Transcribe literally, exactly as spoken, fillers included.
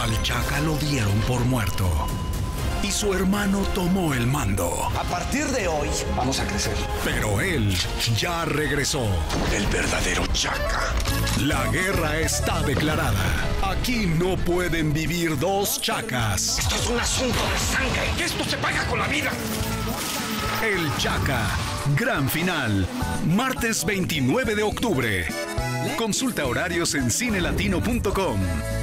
Al Chaca lo dieron por muerto y su hermano tomó el mando. A partir de hoy vamos a crecer. Pero él ya regresó. El verdadero Chaca. La guerra está declarada. Aquí no pueden vivir dos Chacas. Esto es un asunto de sangre. Y esto se paga con la vida. El Chaca. Gran final. Martes veintinueve de octubre. Consulta horarios en cine latino punto com.